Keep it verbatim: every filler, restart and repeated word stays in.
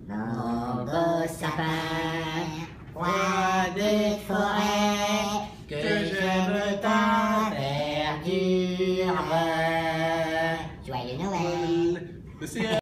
mon beau sapin, roi des forêts, que j'aime ta verdure. Joyeux Noël.